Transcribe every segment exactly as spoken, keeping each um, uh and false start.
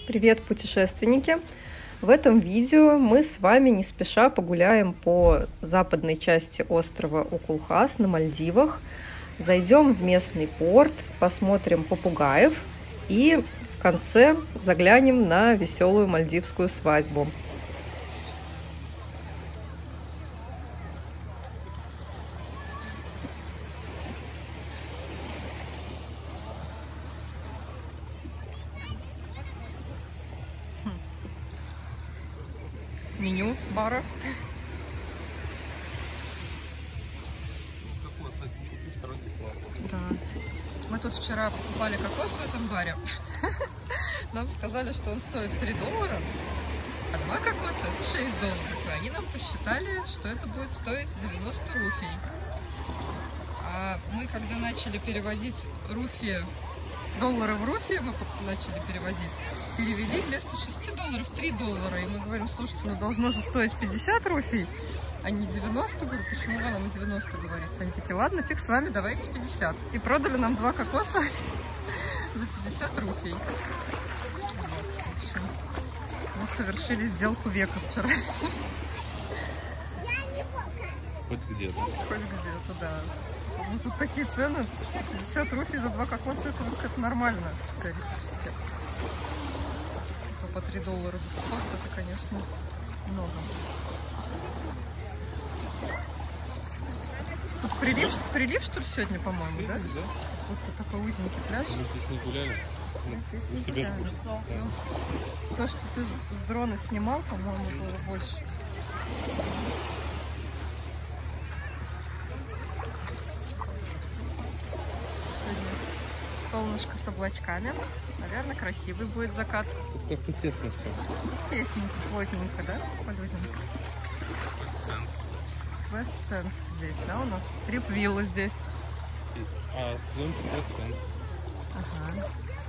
Привет, путешественники! В этом видео мы с вами не спеша погуляем по западной части острова Укулхас на Мальдивах, зайдем в местный порт, посмотрим попугаев и в конце заглянем на веселую мальдивскую свадьбу. Меню бара. Да. Мы тут вчера покупали кокос в этом баре. Нам сказали, что он стоит три доллара, а два кокоса это шесть долларов. И они нам посчитали, что это будет стоить девяносто руфий. А мы, когда начали переводить руфи, доллары в руфи, мы начали переводить, перевели вместо шести долларов три доллара. И мы говорим: слушайте, ну должно же стоить пятьдесят руфий, а не девяносто. Говорю, почему вы нам девяносто говорите? Они такие: ладно, фиг с вами, давайте пятьдесят. И продали нам два кокоса за пятьдесят руфий. В общем, мы совершили сделку века вчера. Хоть где-то. Хоть где-то, да. Ну тут такие цены, что пятьдесят руфий за два кокоса, это вообще-то нормально, теоретически. То по три доллара за кокос, это, конечно, много. Тут прилив, прилив, что ли, сегодня, по-моему, да? Да. Вот такой узенький пляж. Мы здесь не гуляли. Мы здесь не Себе гуляли. да. Ну, то, что ты с дрона снимал, по-моему, было больше. Солнышко с облачками. Наверное, красивый будет закат. Тут как-то тесно все. Тесненько, плотненько, да, по людям? West Sands здесь, да, у нас? Трип-вилла здесь. А, зонтик West Sands. Ага.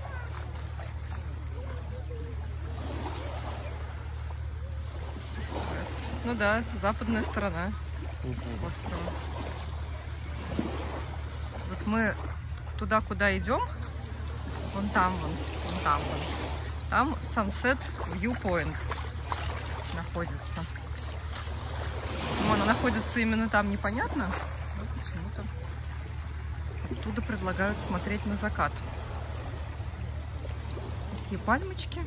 Ну да, западная сторона Угу. острова. Вот мы туда, куда идем, вон там, вон, вон там, вон. Там Sunset Viewpoint находится. Почему она находится именно там, непонятно. Но почему-то оттуда предлагают смотреть на закат. Такие пальмочки.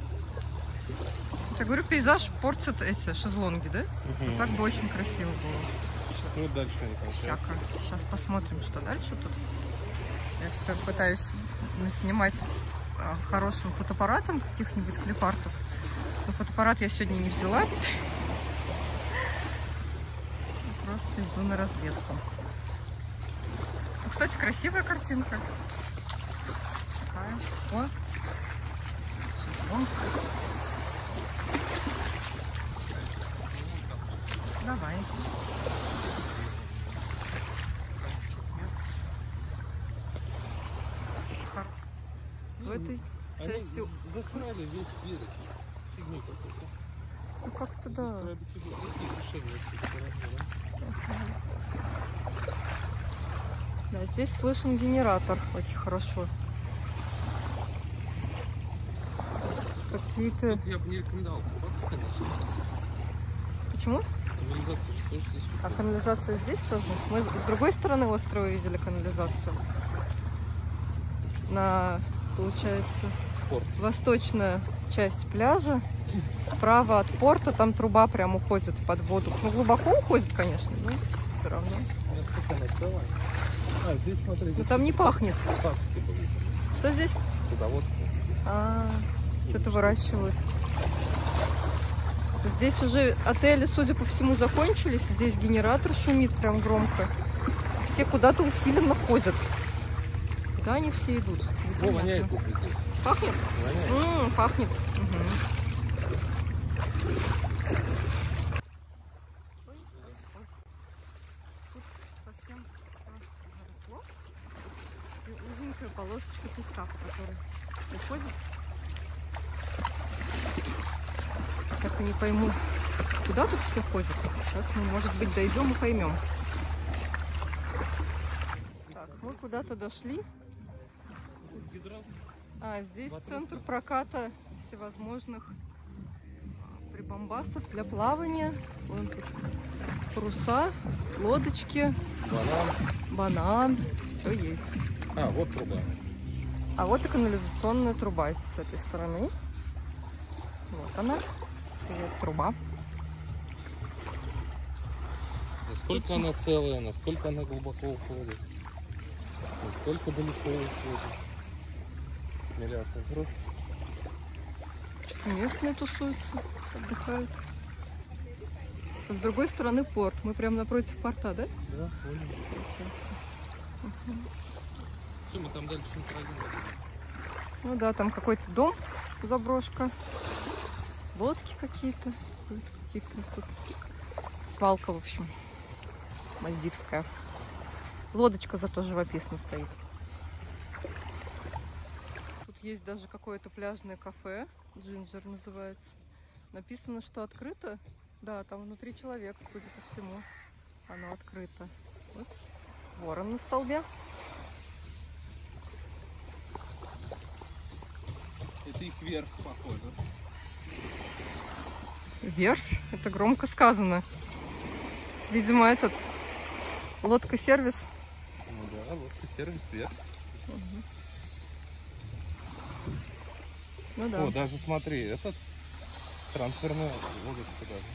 Я говорю, пейзаж портят эти шезлонги, да? Угу. Так бы очень красиво было. Ну, дальше они там. Всяко. Сейчас посмотрим, что дальше тут. Я все пытаюсь снимать хорошим фотоаппаратом каких-нибудь клипартов. Но фотоаппарат я сегодня не взяла. Просто иду на разведку. Ну, кстати, красивая картинка. Такая. О. Шезлонг. Давай. В этой Они части... засрали весь берег. Фигню какую-то. Ну как-то да. Да, здесь слышен генератор очень хорошо. Какие-то... Тут я бы не рекомендовал купаться, конечно. Почему? Канализация же тоже здесь. А канализация здесь тоже? Мы с другой стороны острова видели канализацию. На, получается, Порт. восточная часть пляжа. Справа от порта там труба прям уходит под воду. Ну, глубоко уходит, конечно, но все равно. А, здесь, смотри, Но там не пахнет. пахнет, типа, Что здесь? садоводство. А, что-то выращивают. Здесь уже отели, судя по всему, закончились. Здесь генератор шумит прям громко. Все куда-то усиленно ходят. Куда они все идут? О, воняет тут везде. Пахнет? Воняет. М-м, пахнет. Угу. Тут совсем все заросло. И узенькая полосочка песка, по которой все ходят. Так и не пойму, куда тут все ходят. Сейчас мы, может быть, дойдем и поймем. Так, мы куда-то дошли. А, здесь центр проката всевозможных прибамбасов для плавания. Вон тут паруса, лодочки, Банан. банан, все есть. А, вот труба. А вот и канализационная труба с этой стороны. Вот она, вот труба. Насколько она целая, насколько она глубоко уходит, насколько далеко уходит. Миллиард вопрос. Что-то местные тусуются, отдыхают. А с другой стороны порт. Мы прямо напротив порта, да? Да, понял. Угу. Все, мы там дальше не пройдем. Ну да, там какой-то дом, заброшка, лодки какие-то, какие-то тут свалка, в общем, мальдивская. Лодочка зато живописно стоит. Тут есть даже какое-то пляжное кафе, Джинджер называется. Написано, что открыто. Да, там внутри человек, судя по всему. Оно открыто. Вот. Ворон на столбе. Это их верх, похоже. Верфь? Это громко сказано. Видимо, этот лодка-сервис. Ну да, лодка-сервис, верх. Угу. Ну да. О, даже смотри, этот трансферная лодочка даже.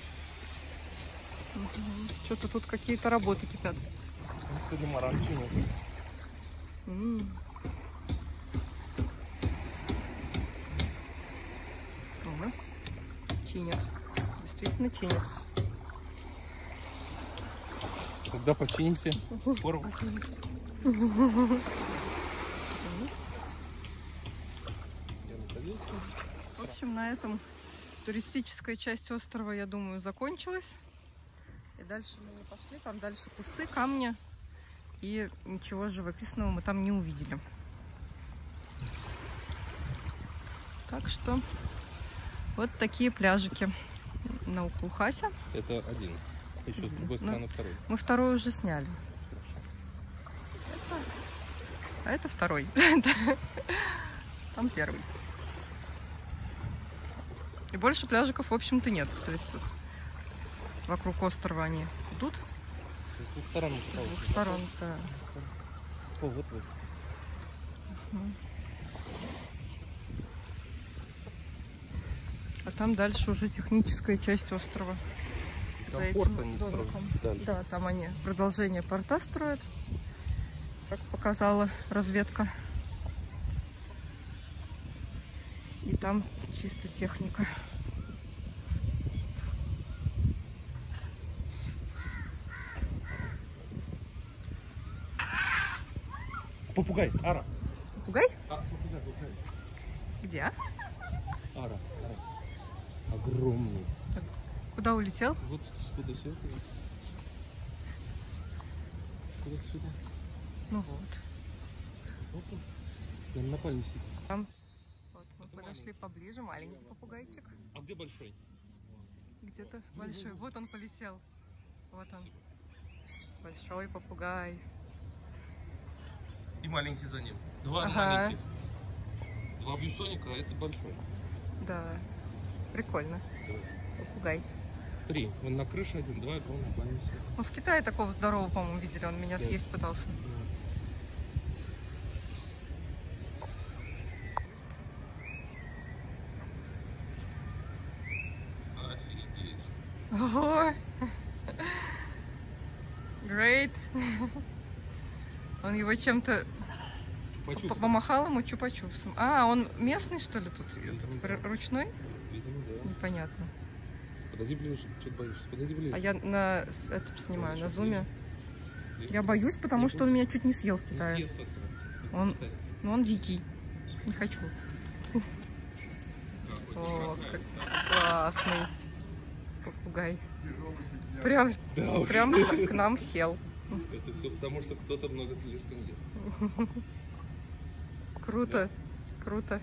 Угу. Что-то тут какие-то работы кипят. Сегодня маран чинит. М-м. Ага. Чинят. Действительно чинят. Когда починимся, скоро. В общем, на этом туристическая часть острова, я думаю, закончилась. И дальше мы не пошли. Там дальше кусты, камни. И ничего живописного мы там не увидели. Так что вот такие пляжики на Укулхасе. Это один. Еще с другой стороны второй. Мы второй уже сняли. Хорошо. Это... А это второй. Там первый. И больше пляжиков, в общем-то, нет. То есть вот вокруг острова они идут. С двух сторон. С двух сторон, да. О, вот вот. Угу. А там дальше уже техническая часть острова. Там За порт этим они домиком. строят. Да, там они продолжение порта строят, как показала разведка. И там чисто техника. Попугай, ара. Попугай? А, попугай, попугай. Где? Ара, ара. Огромный. Куда улетел? Вот скуда сюда. Куда сюда? Ну вот. Вот он. Он на пальме сидит. Там. Вот, мы Это подошли маленький. Поближе. Маленький попугайчик. А где большой? Где-то большой. Вот он полетел. Вот он. Большой попугай. И маленький за ним. Два ага. маленьких. Два вьюсоника, а это большой. Да. Прикольно. Да. Попугай. Три. Он на крыше один, два, и он на пальме сидит. Ну, в Китае такого здорового, по-моему, видели. Он меня да. съесть пытался. Да. Офигеть. Ого! Great! Он его чем-то помахал ему чупа-чупсом. А, он местный, что ли, тут? Этот, да. Ручной? Видимо, да. Непонятно. Подойди ближе, что ты боишься? Подойди ближе. А я на этом снимаю, на зуме. Я боюсь, потому что он меня чуть не съел в Китае. Он, ну, он дикий. Не хочу. О, как классный попугай. Прям, да прям к нам сел. Это все потому, что кто-то много слишком ест. Круто, да. Круто.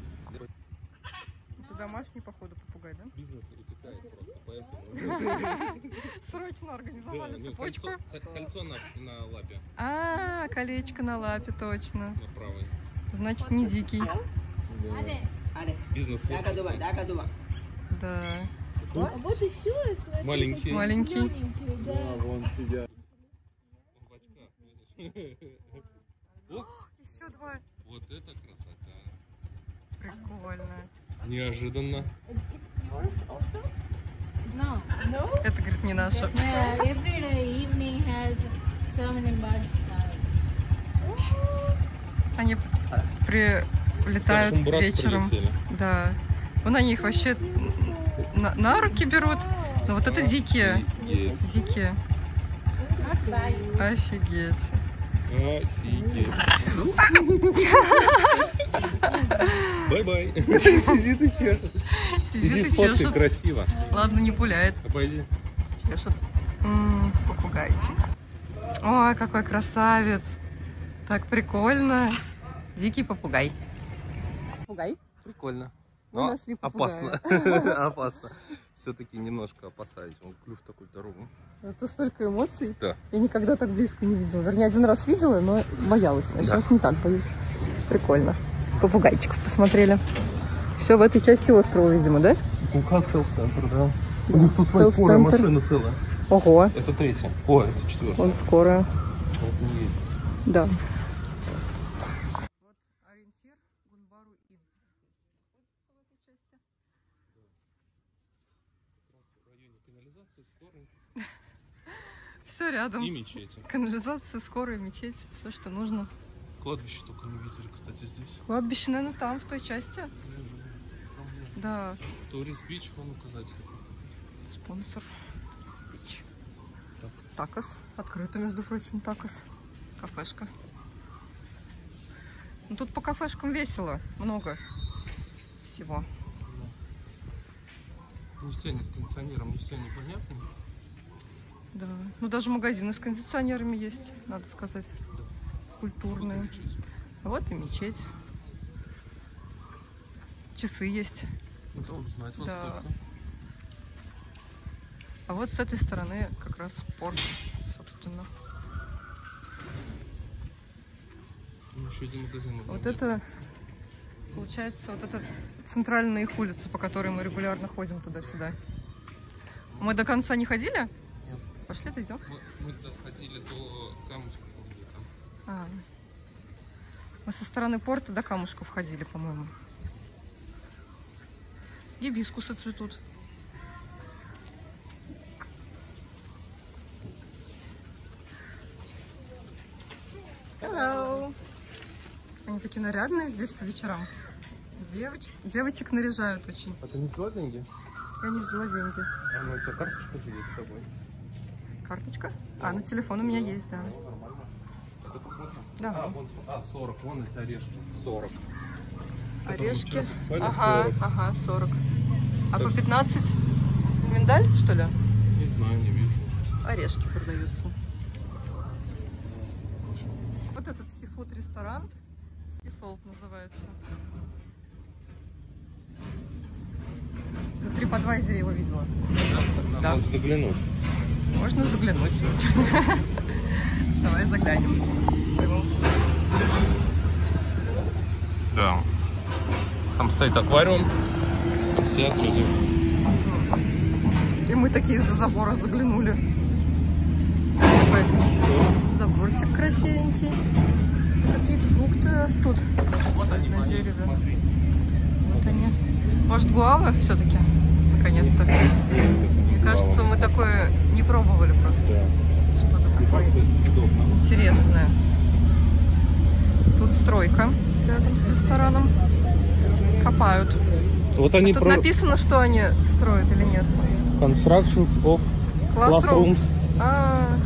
Это домашний, походу, попугай, да? Бизнес утекает просто, поэтому... Срочно организовали да, цепочку. Кольцо, кольцо на, на лапе. А, колечко на лапе, точно. На правой. Значит, не дикий. Да. Бизнес-класс. Да. А вот еще смотри, Маленький. Маленький. зелененькие, да. Да, вон сидят. В очках, видишь? О, Еще два. вот это красота. Прикольно. Неожиданно. It's yours also? No. No? Это, говорит, не наше. Yeah, every day evening has so many birds. Они прилетают Старшим брат вечером. прилетели. Да. Вон они их вообще на, на руки берут. Но вот это дикие. Офигеть. Дикие. Not by. Офигеть. Офигеть. Бай-бай. Сидит и чешет. Сидит Иди и сфоткай чешет. красиво. Ладно, не пуляет. А пойди. Чешет. М, попугайчик. Ой, какой красавец. Так прикольно. Дикий попугай. Попугай? Прикольно. Мы Но нашли попугая. опасно. Опасно. Все-таки немножко опасаюсь. Он клюв такой здоровый. Это столько эмоций. Да. Я никогда так близко не видела. Вернее, один раз видела, но боялась. А Да. сейчас не так боюсь. Прикольно. Попугайчиков посмотрели. Все в этой части острова, видимо, да? Кукас хелп-центр, да. Да. У них тут своя скорая Хелп-центр. машина целая. Ого, Это третья. О, это четвертая. он скоро. Вот не едет. Да. Вот ориентир Гунбару Ин. В районе канализации, скорой Все рядом. и мечети. Канализация, скорая, мечеть, все, что нужно. Кладбище только не видели, кстати, здесь. Кладбище, наверное, там, в той части. Да. Турист Бич, вон указатель. Спонсор. Такос. Открыто, между прочим, такос. Кафешка. Ну, тут по кафешкам весело. Много всего. Не все они с кондиционером, не все непонятны. Да. Ну, даже магазины с кондиционерами есть, надо сказать. Культурные. А вот и мечеть. Часы есть. Ну, чтобы знать во Да. сколько. А вот с этой стороны как раз порт, собственно. Ну, еще один магазин. Вот это, получается, вот это центральная их улица, по которой мы регулярно ходим туда-сюда. Мы до конца не ходили? Нет. Пошли, дойдем. Мы, мы доходили до камушка. Там. А. Мы со стороны порта до камушков ходили, по-моему. Гибискусы цветут. Hello. Они такие нарядные здесь по вечерам. Девоч... Девочек наряжают очень. А ты не взяла деньги? Я не взяла деньги. А ну, у тебя карточка же есть с собой. Карточка? А, ну телефон у меня есть, да. Ну, нормально. Это посмотрим. Да. А, вон, а, сорок, вон эти орешки. сорок. Орешки. Правильно? Ага, сорок. ага, сорок. А Так. по пятнадцать миндаль, что ли? Не знаю, не вижу. Орешки продаются. Вот этот сифуд-ресторан. Сисолт называется. На TripAdvisor его видела. Да? Да. Можно заглянуть. Можно заглянуть. Давай заглянем. Да. Там стоит аквариум. Там сидят люди. И мы такие из-за забора заглянули. Такой заборчик красивенький. Какие-то фрукты растут. Вот они, на смотри, дереве. смотри. Вот они. Может, гуава все-таки? Наконец-то. Мне кажется, мы такое не пробовали просто. Да. Что-то такое интересное. Тут стройка рядом с рестораном. Копают. Вот они Тут про написано, что они строят или нет. Constructions of Classrooms. Classrooms. А,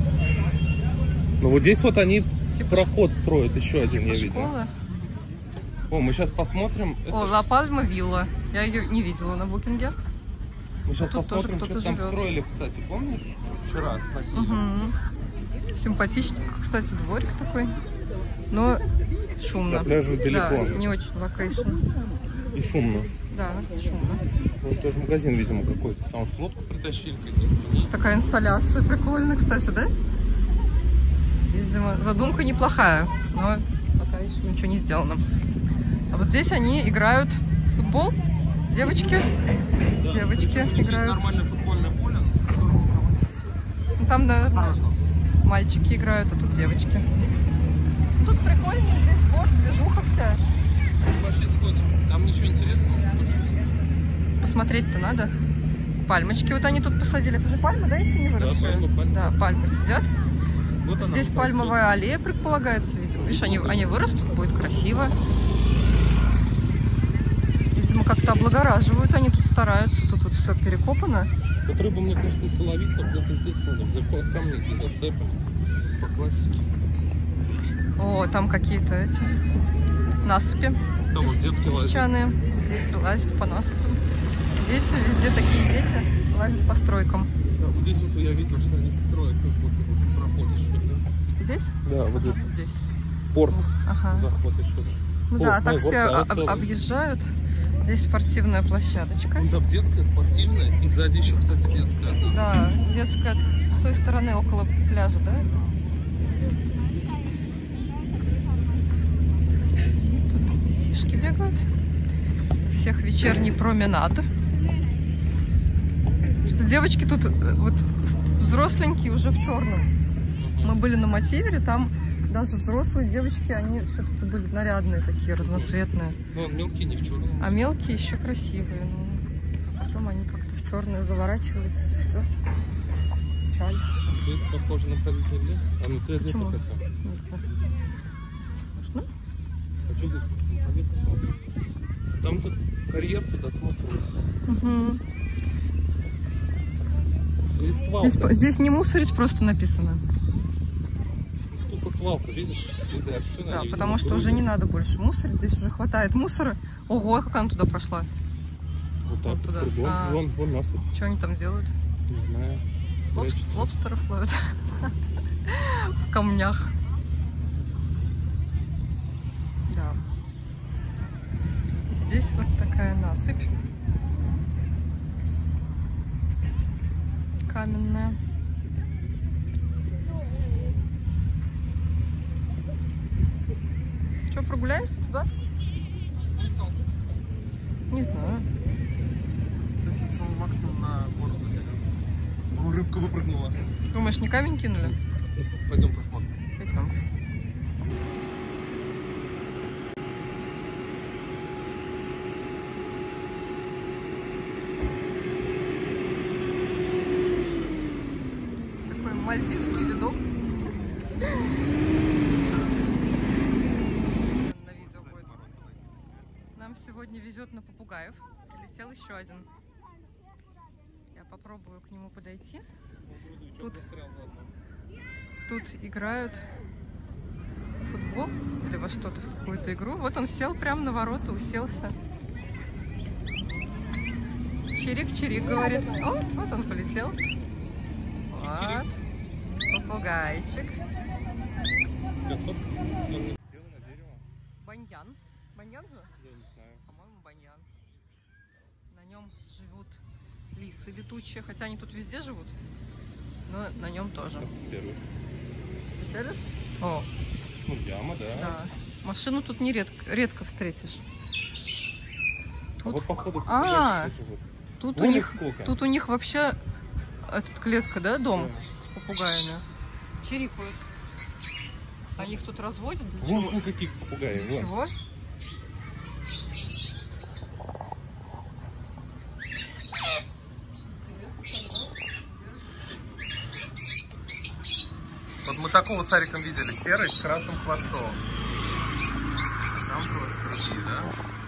Ну вот здесь вот они Типа проход строят, еще один я видел. школа. О, мы сейчас посмотрим. О, Это Ла Пальма вилла. Я ее не видела на букинге. Мы сейчас тут тоже посмотрим, кто-то что там живет. строили, кстати, помнишь? Вчера красиво. Угу. Симпатичный, кстати, дворик такой. Но шумно. На пляже далеко. Да, не очень локейшн. И шумно. Да, шумно. Ну, тоже магазин, видимо, какой-то. Потому что лодку притащили какие-то. Такая инсталляция прикольная, кстати, да? Видимо, задумка неплохая, но пока еще ничего не сделано. А вот здесь они играют футбол. Девочки. Да, Девочки играют. Нормальное футбольное поле. Там, наверное, мальчики играют, а тут девочки. Тут прикольно, здесь спорт, движуха вся. Пошли сходим. Там ничего интересного. Посмотреть-то надо. Пальмочки вот они тут посадили. Это же пальмы, да, еще не выросшие? Да, пальмы, пальмы. Да, пальмы сидят. Вот она, Здесь пальмовая аллея предполагается, видимо. Видишь, они, они вырастут, будет красиво. Видимо, как-то облагораживают, они тут стараются. Тут вот все перекопано. Вот рыба, мне кажется, и соловик там где-то здесь надо. За камни и зацепы. По классике. О, там какие-то эти насыпи. Там вот детки лазят. Песчаные. Дети лазят по насыпям. Дети, везде такие дети лазят по стройкам. Да, вот здесь вот я видел, что они строят как будто вот проход еще, да? Здесь? Да, вот здесь. Ага, здесь. Порт. Ага. Заход еще. Ну О, да, так смотри, все вот, да, об- объезжают. Здесь спортивная площадочка. Ну, там детская, спортивная. И сзади еще, кстати, детская. Да, детская с той стороны около пляжа, да? Тут детишки бегают. У всех вечерний променад. Что-то девочки тут вот взросленькие уже в черном. Мы были на Мативере, там даже взрослые девочки, они все-таки были нарядные такие, разноцветные. Ну, мелкие не в черном. А мелкие еще красивые. Ну, потом они как-то в черное заворачиваются, и все. Чай. Здесь похоже на ходить нельзя. А ну ты одета Почему? хотя. Не знаю. Можно? А что здесь? Там тут карьер туда смысливается. Угу. Здесь свалка. Здесь, здесь не мусорить просто написано. Тупо свалка, видишь, следы от шины. Да, они, потому видимо, что грузят. уже не надо больше мусорить, здесь уже хватает мусора. Ого, как она туда прошла. Вот так, вот туда. кругом. А. Вон, вон насыпь. Что они там делают? Не знаю. Лоб- Прячутся. лобстеров ловят в камнях. Да. Здесь вот такая насыпь каменная. Что, прогуляемся туда? Смысл? Не знаю. Максимум на город. Ну, рыбка выпрыгнула. Думаешь, не камень кинули? Пойдем посмотрим. Пойдем. Такой мальдивский видок. На видео будет. Нам сегодня везет на попугаев. Прилетел еще один. Я попробую к нему подойти. Тут, тут играют в футбол или во что-то, в какую-то игру. Вот он сел прямо на ворота, уселся. Чирик-чирик говорит. О, вот он полетел. Вот. Попугайчик. Баньян. Баньян же? Я не знаю. По-моему, баньян. На нем живут лисы летучие, хотя они тут везде живут, но на нем тоже. Это сервис. Это сервис? О, Ну, яма, да. да. Машину тут не редко, редко встретишь. А Тут, вот походу А, живут. тут, у Вон их них, сколько. тут у них вообще этот клетка, да, дом Да. с попугаями. Чирикают. Они их тут разводят для Вон чего? сколько каких попугаев. Вон. Чего? Вот мы такого с Ариком видели. Серый с красным хвостом. Там тоже другие, да?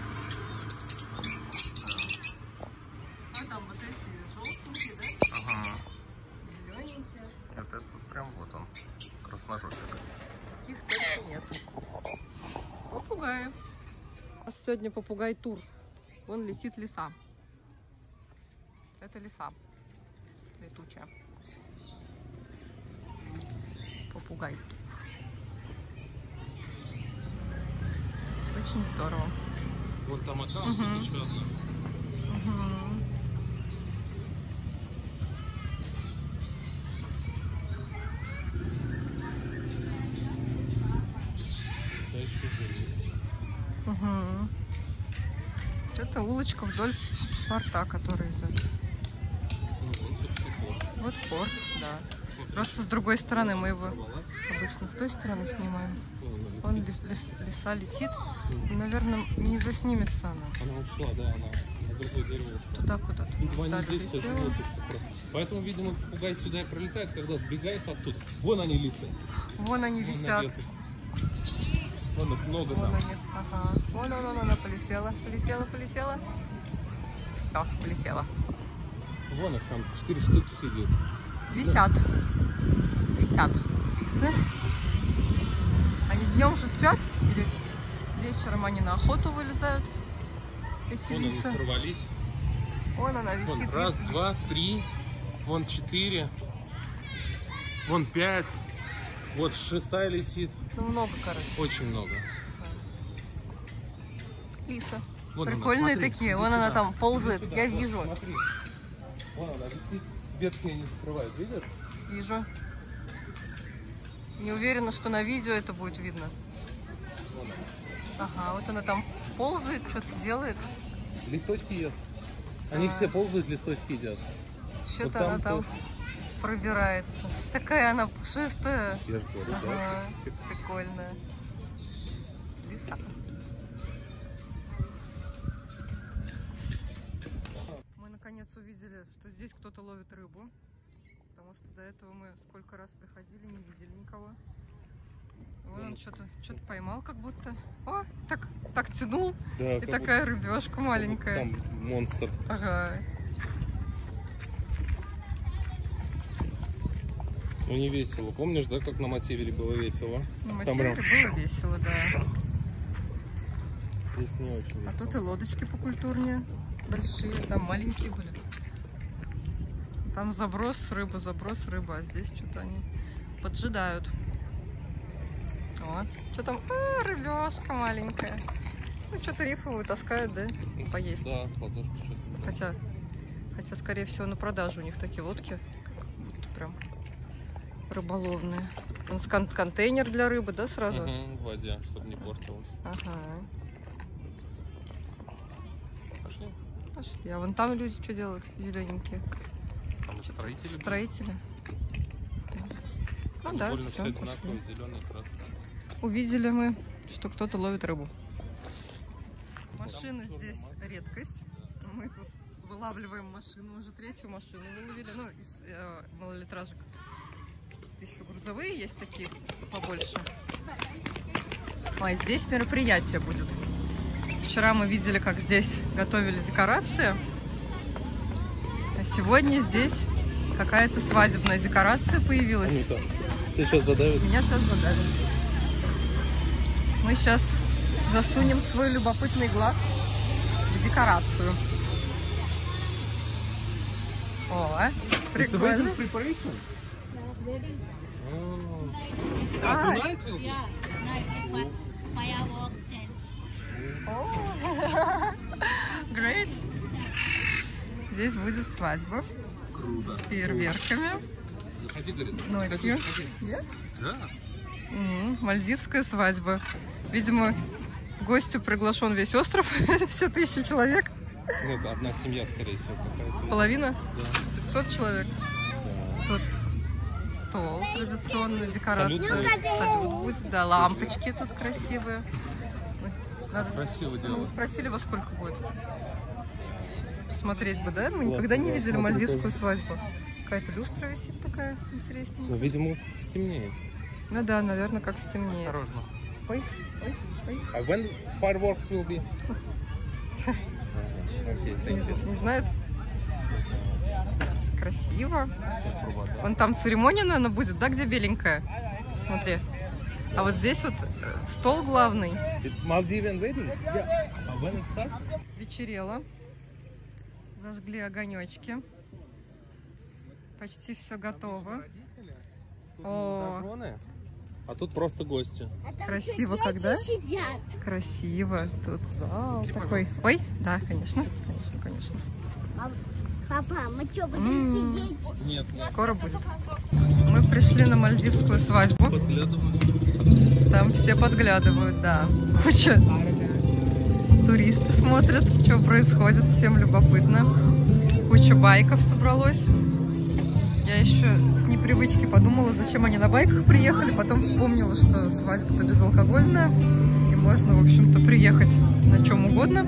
А там вот эти желтенькие, да? Ага. Зелененькие. Вот это прям вот он. Красножопик. Таких только нет. Попугаи. У нас сегодня попугай-тур. Вон летит лиса. Это лиса. Летучая. Попугай. Очень здорово. Вот там аккаунт, Мгм. тут еще одна. Мгм. Да, еще есть. Мгм. Это это улочка вдоль порта, который идет. Вот порт, да. Просто с другой стороны мы его обычно с той стороны снимаем. Вон лес, лес, леса летит. Наверное, не заснимется она. Она ушла, да, она на другое дерево. Туда куда-то. Туда летела. Поэтому, видимо, попугай сюда и пролетает, когда сбегает оттуда. Вон они, лисы. Вон они Вон висят. наверху. Вон их много Вон там. они. Ага. Вон она, вон она полетела. Полетела, полетела. Все, полетела. Вон их там четыре штуки сидит. Висят. Висят лисы. Они днем же спят? Или вечером они на охоту вылезают? Эти Вон лисы. они сорвались. Вон она висит. Вон раз, видно? два, три. Вон четыре. Вон пять. Вот шестая летит. Ну, много, короче. Очень много. Лиса. Вон она, Прикольные смотри, такие. иди Вон сюда. она там ползает. Иди сюда, Я вот, вижу. Смотри. Вон она висит. Ветки не закрывают, видишь? Вижу. Не уверена, что на видео это будет видно. Вон она. Ага, вот она там ползает, что-то делает. Листочки ест. Они А. все ползают, листочки едят. Что-то Вот она там тоже. пробирается. Такая она пушистая. Я же говорю, Ага, да, чистик. прикольная. Лиса. Мы наконец увидели, что здесь кто-то ловит рыбу. Потому что до этого мы сколько раз приходили, не видели никого. Вон он что-то что-то поймал как будто. О, так, так тянул. Да, И как такая будто- рыбешка как маленькая. будто Там монстр. Ага. Ну не весело. Помнишь, да, как на Мативеле было весело? На Там Мативеле прям- было весело, да. Здесь не очень А весело. тут и лодочки покультурнее. Большие, там маленькие были. Там заброс рыба, заброс рыба, а здесь что-то они поджидают. О, что там? А, рыбешка маленькая. Ну, что-то рифовую таскают, да? Поесть. Да, с ладошки что-то. Хотя, хотя, скорее всего, на продажу у них такие лодки. Как будто прям рыболовные. Он с кон- контейнер для рыбы, да, сразу? Угу, в воде, чтобы не портилось. Ага. Пошли. Пошли. А вон там люди что делают? Зелененькие. Там и строители. были. Строители. Ну Там да, довольно все, все пошли. одинаковые, зеленый, красный. Увидели мы, что кто-то ловит рыбу. Машины здесь редкость. Мы тут вылавливаем машину, уже третью машину выловили, ну, из э, малолитражек. Еще грузовые есть такие побольше. А, и здесь мероприятие будет. Вчера мы видели, как здесь готовили декорации. А сегодня здесь какая-то свадебная декорация появилась. Ну так. Тебя сейчас задавят. Меня сейчас задавят. Мы сейчас засунем свой любопытный глаз в декорацию. О, прикольно. preparation? Wedding. А, А, tonight will be? Yeah, night fi- fireworks and О, great. Здесь будет свадьба Круто. с фейерверками. Заходи, говорит. Ну, Заходи, идём. заходи. Нет? Да. Мгм, мальдивская свадьба. Видимо, в гости приглашен весь остров, все тысячи человек. Ну, это одна семья, скорее всего, какая-то. Половина? Да. пятьсот человек. Да. Тут стол, традиционная декорация. Салют будет. Салют будет, да, лампочки тут красивые. Надо... Красиво Мы не делают. спросили, во сколько будет. Посмотреть бы, да? Мы Классно, никогда не да, видели смотри, мальдивскую тоже. свадьбу. Какая-то люстра висит такая интересненькая. Ну, видимо, стемнеет. Ну да, наверное, как стемнеет. Осторожно. Ой, ой, ой. А when fireworks will be? Окей, Не, thank you. не знает. Красиво. Труба, да. Вон там церемония, наверное, будет, да, где беленькая? Смотри. А вот здесь вот э, стол главный. It's Maldivian wedding? Yeah. А when it starts? Вечерело. Зажгли огонечки. Почти все готово. Тут О. загоны, а тут просто гости. Красиво, когда? Сидят. Красиво. Тут зал такой. Ой, да, конечно, конечно, конечно. Папа, мы что, будем М. сидеть? Нет, нет. Скоро будет. Мы пришли на мальдивскую свадьбу. Подглядываю. Там все подглядывают, да. Куча. туристы смотрят, что происходит, всем любопытно. Куча байков собралось. Я еще с непривычки подумала, зачем они на байках приехали, потом вспомнила, что свадьба-то безалкогольная, и можно, в общем-то, приехать на чем угодно.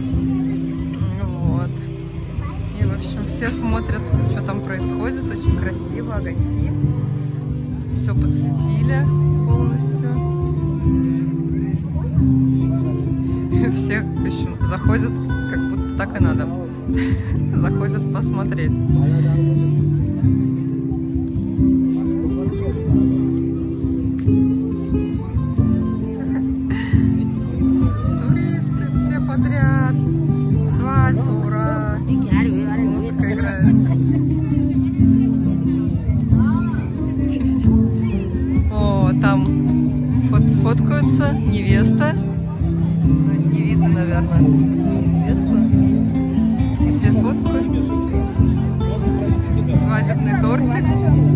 Вот. И, в общем, все смотрят, что там происходит, очень красиво, огоньки. Все подсветили полностью. Все, в общем, заходят, как будто так и надо. Заходят посмотреть. Туристы все подряд. Свадьба, ура! Музыка играет. О, там фот фоткаются невеста. Ну, не видно, наверное. Невеста. Все фоткают. Свадебный тортик.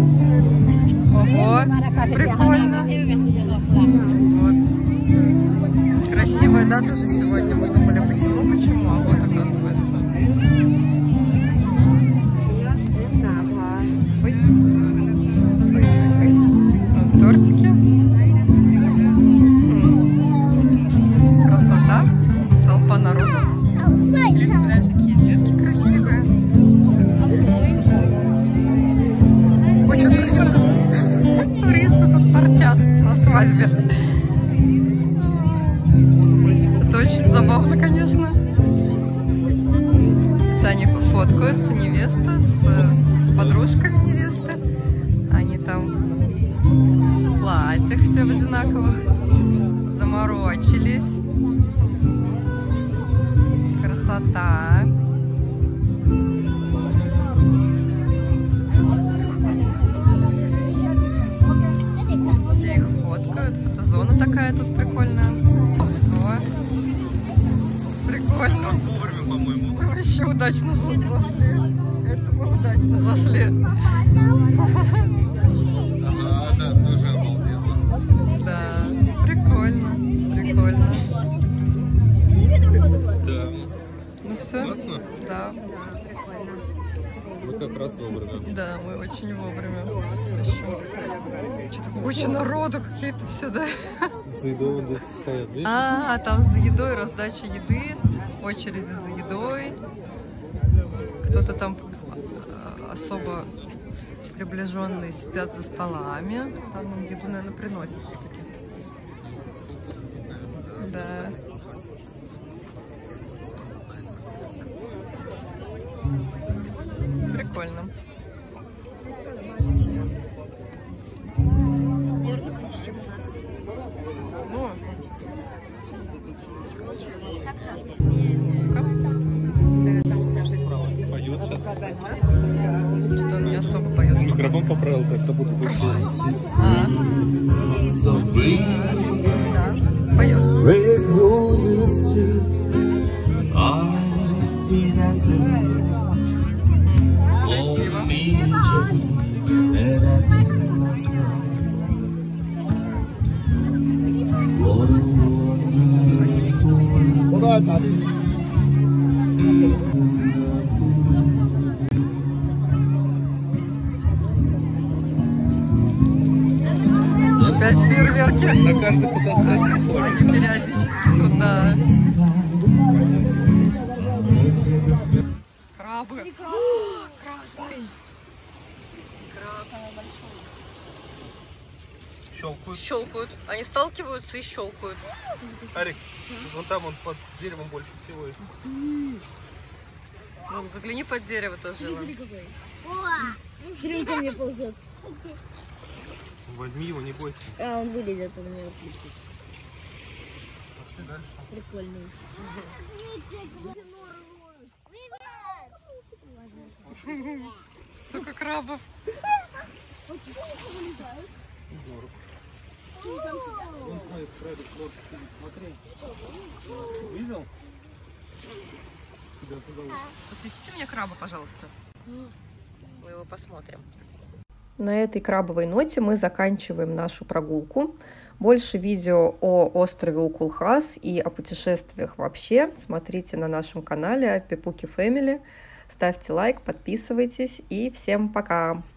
Ого, прикольно. Вот. Красивая дата же сегодня. Мы думали, почему, почему, а вот оказывается. Ой. Вот тортики. Красота. Толпа народу. Такие детки красивые. Куча туристов. Туристы тут торчат на свадьбе. Это очень забавно, конечно. Это они пофоткаются, невеста с, с подружками невесты. Они там в платьях все в одинаковых. Заморочились. Красота. Все их фоткают. Фотозона такая тут прикольная. О, прикольно. Вовремя, по-моему. Вообще удачно зашли. Это мы удачно зашли. Ага, да, тоже обалденно. Да, прикольно. Прикольно. Да. Ну все? Классно? Да. Мы как раз вовремя. Да, мы очень вовремя. Что-то куча народу какие-то все, да? За едой вот здесь стоят, видишь? А, там за едой раздача еды, очереди за едой. Кто-то там особо приближенные сидят за столами. Там им еду, наверное, приносят все-таки. Да. Прикольно. Ну, музыка. Поет сейчас. Что-то он не особо поет. Микрофон поправил, как-то будто бы. А, да, поет. Red roses too. I see them blue. Красиво. Me and Jane, red and Опять фейерверки. На каждой фотосессии. Они периодически туда. Крабы. О, красный. Щелкают. Щелкают. Они сталкиваются и щелкают. Арик, вон там он под деревом больше всего. Ну, загляни под дерево тоже. Смотри, ко мне ползет. Возьми его, не бойся. А, он вылезет, у меня отлетит. Пошли дальше. Прикольный. Столько крабов. Он смотрит, крабик, вот, смотри. Видел? Посветите мне краба, пожалуйста. Мы его посмотрим. На этой крабовой ноте мы заканчиваем нашу прогулку. Больше видео о острове Укулхас и о путешествиях вообще смотрите на нашем канале Пепуки Фэмили. Ставьте лайк, подписывайтесь и всем пока!